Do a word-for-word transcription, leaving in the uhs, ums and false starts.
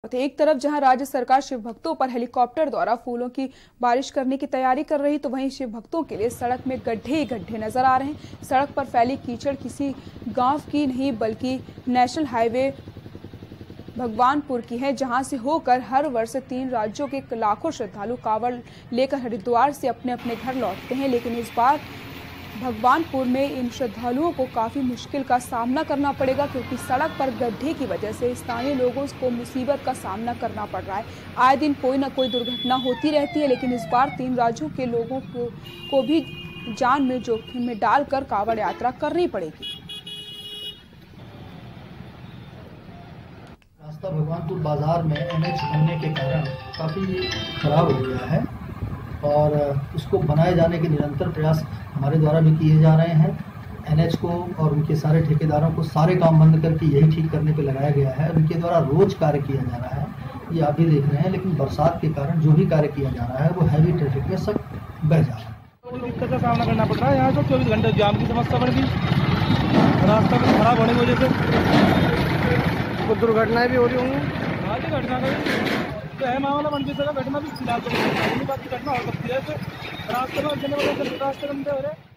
एक तरफ जहां राज्य सरकार शिव भक्तों पर हेलीकॉप्टर द्वारा फूलों की बारिश करने की तैयारी कर रही, तो वहीं शिव भक्तों के लिए सड़क में गड्ढे ही गड्ढे नजर आ रहे हैं। सड़क पर फैली कीचड़ किसी गांव की नहीं बल्कि नेशनल हाईवे भगवानपुर की है, जहां से होकर हर वर्ष तीन राज्यों के लाखों श्रद्धालु कांवड़ लेकर हरिद्वार से अपने अपने घर लौटते हैं। लेकिन इस बार भगवानपुर में इन श्रद्धालुओं को काफी मुश्किल का सामना करना पड़ेगा, क्योंकि सड़क पर गड्ढे की वजह से स्थानीय लोगों को मुसीबत का सामना करना पड़ रहा है। आए दिन कोई ना कोई दुर्घटना होती रहती है, लेकिन इस बार तीन राज्यों के लोगों को, को भी जान में जोखिम में डालकर कांवड़ यात्रा करनी पड़ेगी। रास्ता भगवानपुर बाजार में एनएच बनने के कारण काफ़ी खराब हो गया है और उसको बनाए जाने के निरंतर प्रयास हमारे द्वारा भी किए जा रहे हैं। एनएच को और उनके सारे ठेकेदारों को सारे काम बंद करके यही ठीक करने पे लगाया गया है। उनके द्वारा रोज कार्य किया जा रहा है, ये आप भी देख रहे हैं, लेकिन बरसात के कारण जो भी कार्य किया जा रहा है वो हैवी ट्रैफिक में सब बह जा रहा है। दिक्कत का सामना करना पड़ रहा है। यहाँ तो चौबीस घंटे जाम की समस्या बढ़ गई, रास्ता भी खराब होने की वजह से कुछ दुर्घटनाएं भी हो रही होंगी। हाँ जी, घटना तो है मामला बन जैसे घटना भी फिलहाल तो बात की घटना हो सकती है। रास्ते में रास्ते बंदे हो रहे हैं।